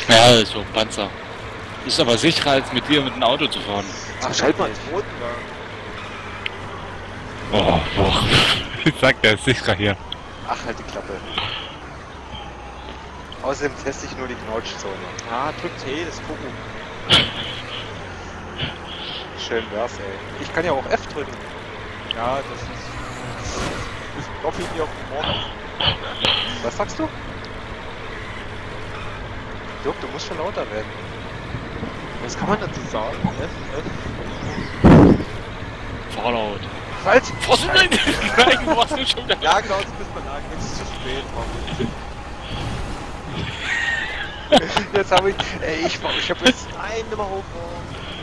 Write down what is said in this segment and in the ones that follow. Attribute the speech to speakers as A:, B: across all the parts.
A: Ja, das ist so ein Panzer. Ist aber sicherer als mit dir mit dem Auto zu fahren.
B: Ach, schalt mal den roten da.
A: Oh, boah. Ich sag, der ist sicherer hier.
B: Ach, halt die Klappe. Außerdem teste ich nur die Knautschzone. Ah, drück T, das Kuckuck. Schön wär's, ey. Ich kann ja auch F drücken.
C: Ja, das ist... Das hoffe ich mir auf den Morgen.
B: Was sagst du? Dirk, du musst schon lauter werden.
C: Was kann man dazu sagen? F.
A: Fallout.
B: Halt!
A: Was denn? Nein, du warst schon wieder.
C: Ja, genau, das müssen wir sagen. Jetzt ist es zu spät, Mann.
B: Jetzt habe ich... Ey, ich hab jetzt...
C: Nein, nimm mal hoch. Oh.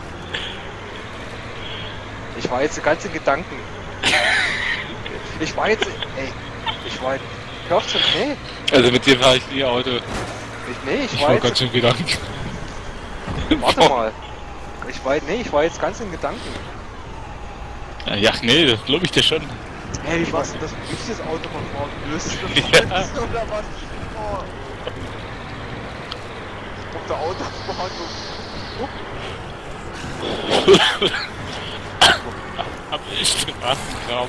B: Ich war jetzt ganz in Gedanken. Ich war jetzt... Ey, ich war... Hörst du? Nee.
A: Also mit dir fahre ich nie Auto.
B: Ich
A: Ich
B: war
A: war ganz
B: jetzt...
A: schön Gedanken.
B: Warte mal. Ich war jetzt ganz in Gedanken.
A: Ja, nee, das glaube ich dir schon.
C: Hey, wie war's denn das? Ist das Auto von morgen? Löst du das
A: Ja.
C: oder was? Oh. Auf der Autobahn so...
A: Hab ich Straßenkram.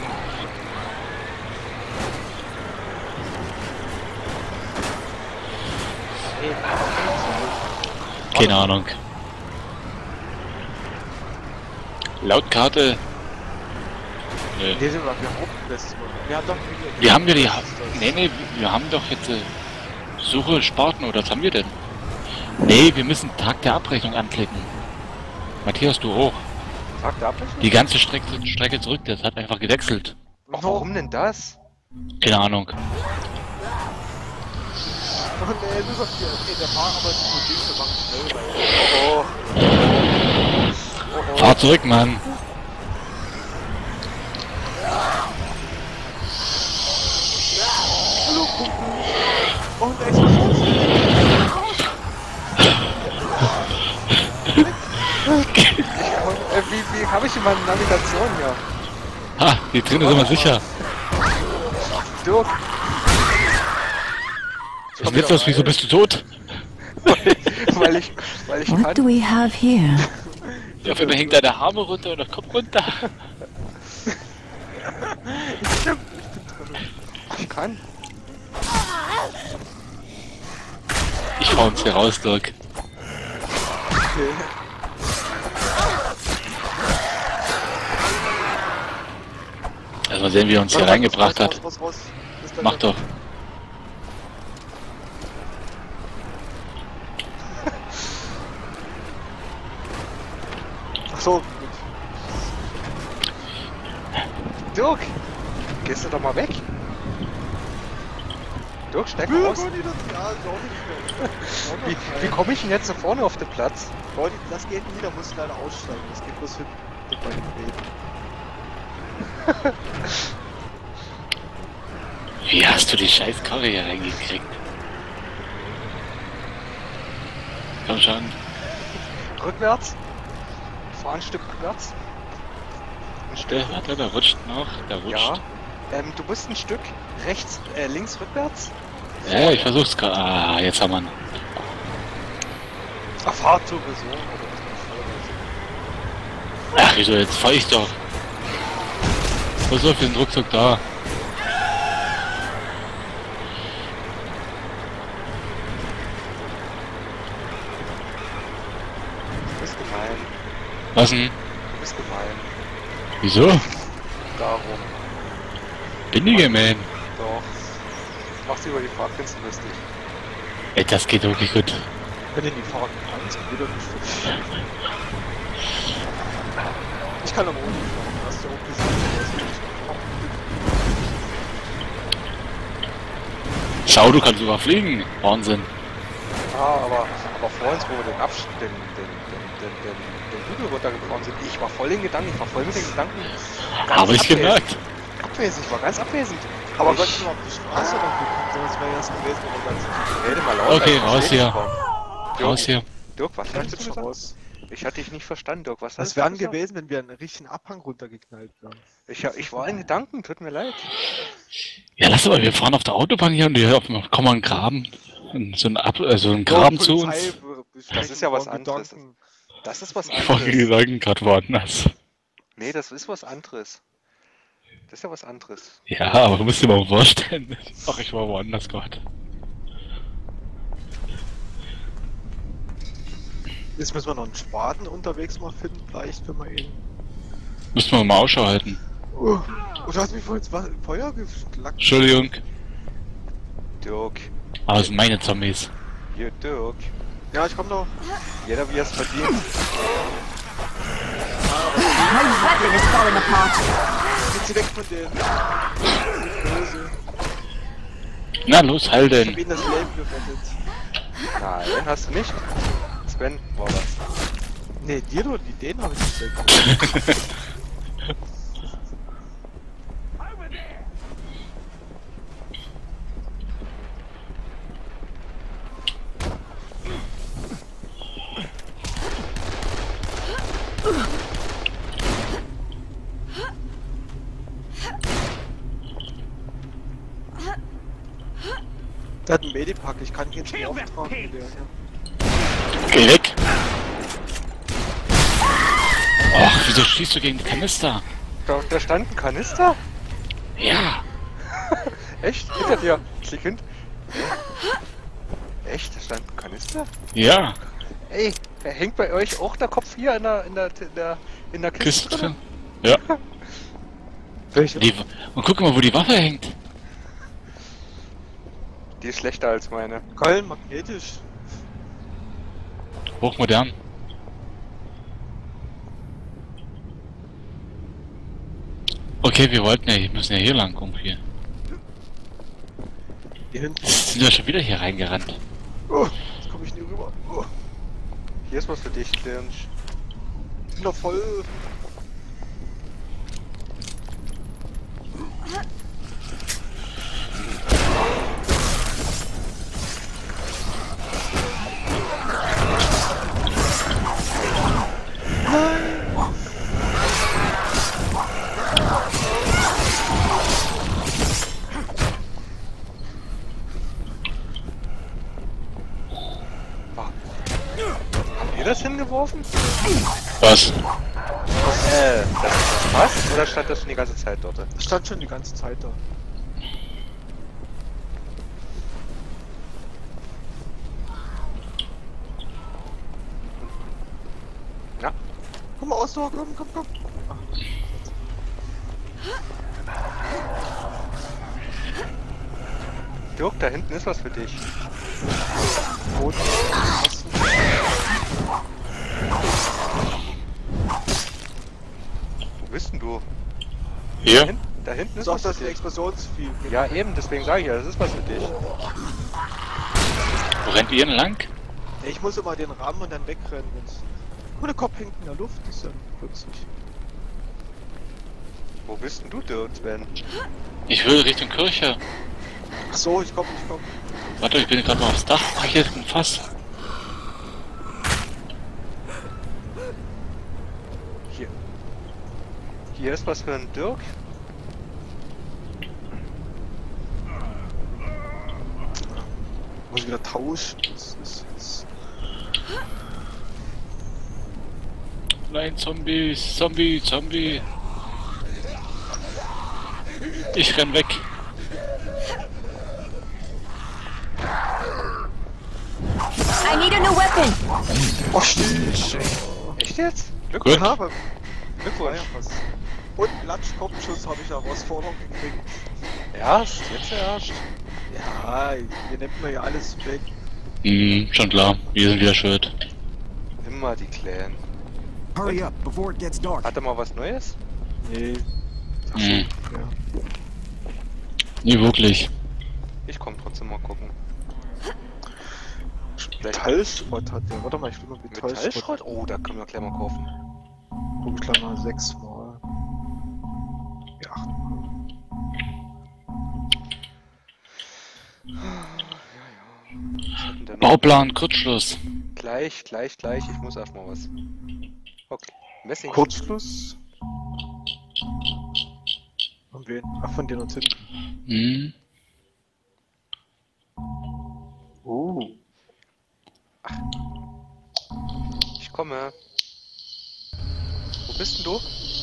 A: Keine Ahnung. Laut Karte. Nö.
C: Nee, sind wir auch das. Wir haben doch...
A: Wir haben ja die... Nee, wir haben doch jetzt Suche Sparten, oder was haben wir denn? Nee, wir müssen Tag der Abrechnung anklicken. Matthias, du hoch.
B: Sagt der Abrechnung?
A: Die ganze Strecke zurück, das hat einfach gewechselt.
B: Ach, warum denn das?
A: Keine Ahnung.
C: Oh nee, du sagst ja, okay, der Fahrer ist so dick, wir machen schnell, weil...
B: Oh, oh.
A: Fahr zurück, Mann.
C: Hallo, Kumpel! Oh, der ist
B: Wie habe ich in meiner Navigation hier?
A: Ha, hier drin ist immer sicher.
B: Dirk,
A: Was ist jetzt los? Wieso bist du tot?
B: weil ich
D: What do
B: kann.
D: we have here?
A: Ja, auf einmal hängt da der Arme runter und der Kopf runter.
B: Ich kann.
A: Ich fahr uns hier raus, Dirk.
B: Okay.
A: Also mal sehen, wie er uns hier reingebracht hat.
C: Raus.
A: Mach doch.
C: Ach so, gut.
B: Dirk, gehst du doch mal weg? Dirk, steig mal aus.
C: Ja, glaub ich nicht.
B: Wie komme ich denn jetzt nach vorne auf den Platz?
C: Leute, das geht nie, da musst du leider aussteigen. Das geht bloß hinten bei dem Reden.
A: Wie hast du die scheiß Karre hier reingekriegt? Komm schon.
B: Rückwärts? Fahr ein Stück rückwärts? Ein Stück.
A: Warte, der rutscht noch. Der rutscht.
B: Ja. Du musst ein Stück rechts, links rückwärts.
A: Ja, ich versuch's gerade. Ah, jetzt haben wir ihn.
C: Ach, Fahrt sowieso.
A: Ach, wieso? Jetzt fahr ich doch. Was ist für ein Rucksack da?
B: Du bist gemein.
A: Was denn?
B: Du bist gemein.
A: Wieso?
B: Darum.
A: Bin ich gemein.
B: Doch. Machst du über die Fahrgrenzen lustig.
A: Ey, das geht wirklich gut.
C: Wenn ihr die Fahrt kannst, wieder nicht. Ich kann aber auch nicht fahren. Hast du auch gesehen?
A: Schau, du kannst sogar fliegen. Wahnsinn.
B: Ja, aber vorhin, wo wir den Hügel runtergefahren sind, ich war voll in Gedanken, ich war voll mit den Gedanken.
A: Habe ich
B: abwesend.
A: gemerkt.
B: Abwesend, ich war ganz abwesend.
C: Aber
B: ich,
C: Gott, nur auf die Straße dann gekommen, sonst wäre das gewesen, aber ganz...
B: rede mal lauter.
A: Okay,
B: ich
A: raus
B: versteh
A: hier.
B: dich kaum.
A: Raus hier.
B: Dirk, was hast du
C: Möchtest du
B: gesagt?
C: raus?
B: Ich hatte dich nicht verstanden, Dirk. Was hast
C: Das
B: du
C: wäre
B: gesagt?
C: gewesen, wenn wir einen richtigen Abhang runtergeknallt wären.
B: Ich war in Gedanken, tut mir leid.
A: Ja, lass aber, wir fahren auf der Autobahn hier und hier kommen wir einen Graben. So ein Graben zu uns.
B: Das ist ja was anderes. Das ist was
A: Ich war die
B: anderes.
A: Gedanken gerade woanders.
B: Nee, das ist was anderes. Das ist ja was anderes.
A: Ja, aber du musst dir mal vorstellen. Ach, ich war woanders gerade.
C: Jetzt müssen wir noch einen Spaten unterwegs mal finden, vielleicht, wenn wir ihn...
A: Müssen wir mal Ausschau halten.
C: Oh, du hast mich vorhin ins Feuer geschlackt.
A: Entschuldigung.
B: Dirk.
A: Aber das sind meine Zombies.
B: Hier, Dirk.
C: Ja, ich komm noch.
B: Jeder wie er es verdient.
D: My weapon is falling apart.
C: Sind sie weg von denen. Böse.
A: Na los, heil
C: Ich hab
A: denn.
C: ihnen das Leben gerettet.
B: Nein, hast du nicht? Sven, war was.
C: Nee, dir nur, den habe ich nicht gerettet. Der hat einen Medipack, ich kann ihn jetzt nicht auftragen. Der hier.
A: Geh weg. Och, wieso schießt du gegen die Kanister?
B: Da stand ein Kanister?
A: Ja.
B: Echt? Hinter dir. Klick hin. Echt? Da stand ein Kanister?
A: Ja.
B: Ey, hängt bei euch auch der Kopf hier in der Kiste
A: Kiste
B: drin?
A: drin. Ja.
C: Welche?
A: Und guck mal, wo die Waffe hängt.
B: Die ist schlechter als meine.
C: Geil, magnetisch.
A: Hochmodern. Okay, wir wollten ja, wir müssen ja hier lang irgendwie.
C: Hier hinten.
A: Sind wir schon wieder hier reingerannt?
C: Oh, jetzt komme ich nie rüber. Oh,
B: Hier ist was für dich, Dirnsch.
C: ich bin doch voll.
B: Habt ihr das hingeworfen?
A: Was?
B: Das passt? Oder stand das schon die ganze Zeit dort?
C: Das stand schon die ganze Zeit da.
B: Ja.
C: Komm mal aus, komm, komm, komm.
B: Dirk, da hinten ist was für dich.
C: Rot.
B: Wo bist denn du?
A: Hier?
B: Da hinten ist
C: Sag,
B: was
C: das
B: für
C: ist ein
B: dich.
C: Explosionsvieh.
B: Ja, eben, deswegen sage ich ja, das ist was für dich.
A: Wo rennt ihr denn lang?
C: Ich muss immer den Rahmen und dann wegrennen. Und der Kopf hängt in der Luft, ist dann plötzlich.
B: Wo bist denn du, Dirk, Sven?
A: Ich will Richtung Kirche.
C: Ach so, ich komm, ich komm.
A: Warte, ich bin gerade mal aufs Dach. Ach, hier ist ein Fass.
B: Hier ist was für einen Dirk.
C: Muss ich wieder tauschen. Das ist
A: Nein, Zombies, Zombie, Zombie. Ich renn weg.
D: I need a new weapon.
C: Oh, stimmt.
B: Echt jetzt?
A: Gut.
C: Ja, aber
B: Glückwunsch.
C: und Latsch-Kopfschuss habe ich Herausforderung gekriegt.
B: Erst? Jetzt erst?
C: Ja, hier nimmt man ja alles weg.
A: Schon klar. Wir sind wieder schuld.
B: Immer die Clan.
E: Hurry up before it gets dark.
B: Hat er mal was Neues?
C: Nee. Ach so,
A: Hm.
C: ja.
A: Nie wirklich.
B: Ich komm trotzdem mal gucken.
C: Metallschrott hat der. Warte mal, ich will mal Metallschrott.
B: Metallschrott? Oh, da können wir gleich mal kaufen.
C: Guck ich gleich mal 6 Mal. Ja, 8 Mal.
B: Was hat denn der noch?
A: Bauplan, Kurzschluss.
B: Gleich. Ich muss erstmal was. Okay. Messing.
C: Kurzschluss. Von wen? Ach, von denen uns hinten.
A: Hm.
B: komme. Wo bist denn du?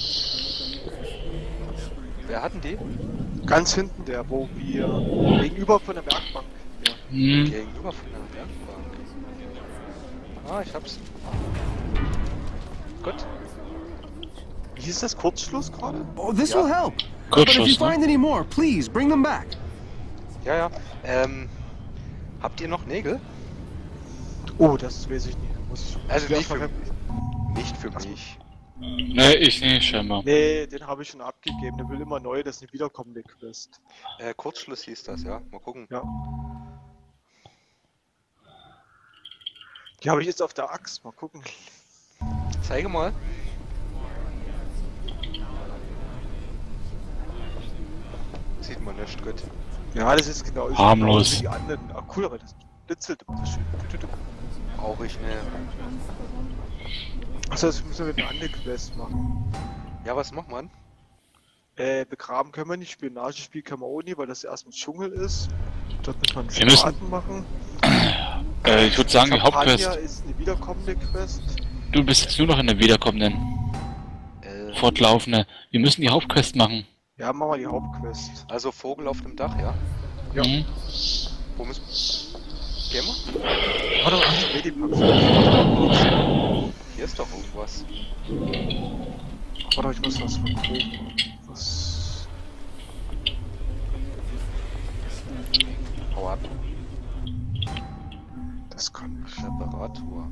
B: Wer hatten die?
C: Ganz hinten der, wo wir gegenüber von der Werkbank. Ja.
A: Hm.
B: Gegenüber von der Werkbank. Ah, ich hab's. Gut.
C: Wie ist das Kurzschluss gerade?
E: Oh, this
B: Ja.
E: will help. But if you
A: Kurzschluss, ne?
E: find any more, please bring them back.
B: Ja, ja. Habt ihr noch Nägel?
C: Oh, das weiß ich nicht. Muss ich
B: Also nicht
C: einfach-
B: Nicht für mich.
A: Ne, ich nicht, scheinbar.
C: Nee, den habe ich schon abgegeben. Der will immer neu, das ist eine wiederkommende Quest.
B: Kurzschluss hieß das, ja. Mal gucken.
C: Ja. Die habe ich jetzt auf der Axt. Mal gucken.
B: Zeige mal. Sieht man nicht, gut.
C: Ja, das ist genau
A: Harmlos.
C: genau wie die anderen. Ah, cool, aber das blitzelt immer so schön.
B: Brauche ich ne.
C: Achso, das müssen wir mit einer anderen Quest machen.
B: Ja, was macht man?
C: Begraben können wir nicht, Spionagespiel können wir auch nicht, weil das erst im Dschungel ist. Dort muss man
A: Wir müssen-
C: Spaten machen.
A: Ich würde sagen, die
C: Champagner
A: Hauptquest.
C: ist eine wiederkommende Quest.
A: Du bist jetzt nur noch in der wiederkommenden, fortlaufende. Wir müssen die Hauptquest machen.
C: Ja, machen wir die Hauptquest.
B: Also Vogel auf dem Dach, ja?
C: Ja.
A: Mhm.
B: Wo müssen Gehen wir?
C: Warte mal, ich Medipack.
B: Hier ist doch irgendwas.
C: Warte, ich muss was verkaufen. Was?
B: Hau ab.
C: Das kann ich.
B: Reparatur.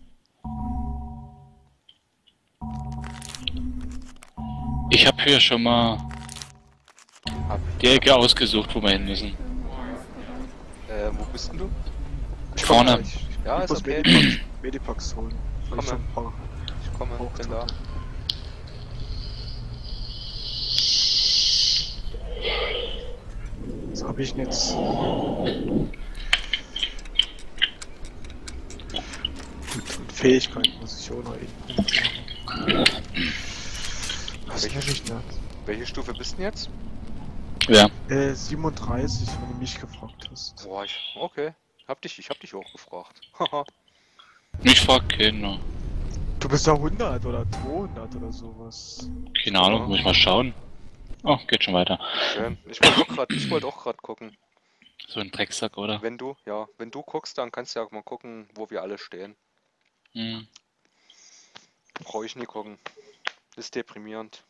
A: Ich habe hier schon mal
B: Hab.
A: die Ecke ausgesucht, wo wir hin müssen.
B: Wo bist denn du?
C: Ich
A: Vorne.
C: komm gleich.
B: Ja,
C: Ich
B: ist
C: muss
B: okay.
C: Medipacks holen. Weil ich
B: Komm
C: schon ein paar
B: Ich komme,
C: braucht
B: bin da.
C: hatte. Was habe ich denn jetzt? Und Fähigkeiten muss ich auch noch eben. Was
B: Welche-
C: nehme ich denn?
B: Welche Stufe bist du denn jetzt?
A: Ja.
C: 37, wenn du mich gefragt hast.
B: Boah, okay. Ich hab dich auch gefragt. Haha.
A: Ich frag keinen.
C: Du bist ja 100 oder 200 oder sowas.
A: Keine Ahnung, muss ich mal schauen. Oh, geht schon weiter.
B: Schön. Ich wollte auch gerade gucken.
A: So ein Drecksack, oder?
B: Wenn du guckst, dann kannst du ja mal gucken, wo wir alle stehen.
A: Hm.
B: Brauche ich nie gucken. Ist deprimierend.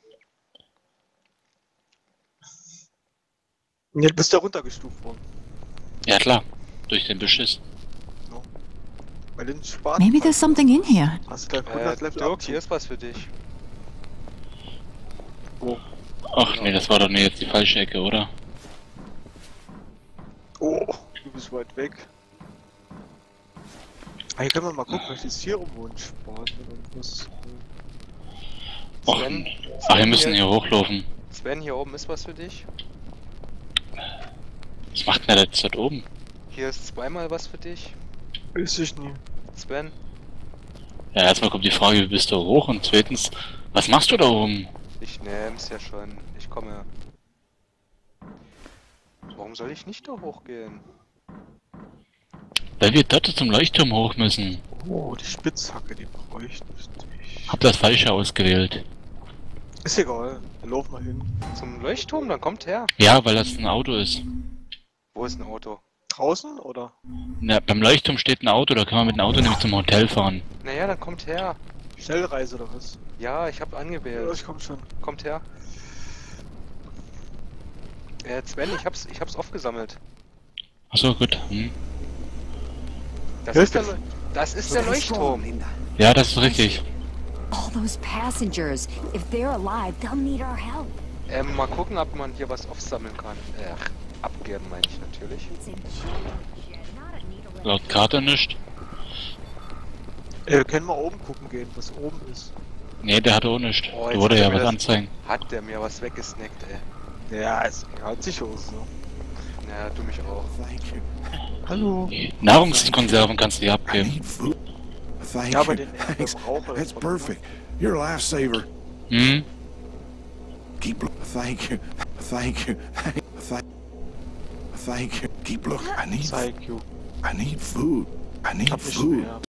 C: Jetzt bist du runtergestuft worden.
A: Ja klar, durch den Beschiss.
C: Bei den Spaten.
D: Maybe there's something in here.
C: Hast du gleich 100 Level
B: Dirk,
C: Abzug.
B: hier ist was für dich.
C: Oh.
A: Ach nee, das war doch nicht jetzt die falsche Ecke, oder?
C: Oh, du bist weit weg. Ah, hier können wir mal gucken, vielleicht ist hier irgendwo ein Spaten oder was.
A: Och,
B: Sven,
A: ach, wir müssen hier hochlaufen.
B: Sven, hier oben ist was für dich.
A: Was macht denn der jetzt dort oben?
B: Hier ist zweimal was für dich.
C: Weiß ich nie.
B: Sven,
A: Ja, erstmal kommt die Frage, wie bist du hoch? Und zweitens, was machst du da oben?
B: ich nehm's ja schon. Ich komme. Warum soll ich nicht da hochgehen?
A: Weil wir dort zum Leuchtturm hoch müssen.
C: Oh, die Spitzhacke, die bräuchte ich.
A: Hab das Falsche ausgewählt.
C: Ist egal, dann lauf mal hin.
B: Zum Leuchtturm? Dann kommt her.
A: Ja, weil das ein Auto ist.
B: Wo ist ein Auto?
C: Draußen oder?
A: Na, beim Leuchtturm steht ein Auto, da kann man mit dem Auto nämlich zum Hotel fahren.
B: Naja, dann kommt her.
C: Schnellreise oder was?
B: Ja, ich hab
C: Ja,
B: angewählt.
C: ich komm schon.
B: Kommt her. Sven, ich hab's aufgesammelt.
A: Achso, gut. Hm.
B: Das
C: Ja,
B: ist der,
C: das-
B: das ist der Leuchtturm.
E: Linda.
A: Ja, das ist richtig.
D: All those passengers. If they're alive, they'll need our help.
B: Mal gucken, ob man hier was aufsammeln kann. Abgeben meine ich natürlich.
D: It's in charge, not a needle.
A: Laut Karte nicht.
C: Können wir oben gucken gehen, was oben ist.
A: Nee, der hatte auch nicht.
B: Oh,
A: Da
B: jetzt
A: wurde
B: hat er
A: ja
B: mir
A: was
B: das-
A: anzeigen.
B: Hat der mir was weggesnackt, ey.
C: Ja, es hat sich aus, ne?
B: Naja, du mich auch.
E: Thank you.
C: Hallo.
A: Nahrungskonserven kannst du dir
E: I
A: abgeben.
E: need food. Thank
C: Ja, aber
E: you.
C: den
E: Thanks.
C: Verbraucher.
E: That's perfect. You're a lifesaver.
A: Hm?
E: Keep. Thank you. Thank you. Thank you. Keep looking. I need
C: Zeig, you.
E: food. I need
C: Hab nicht
E: food.
C: mehr.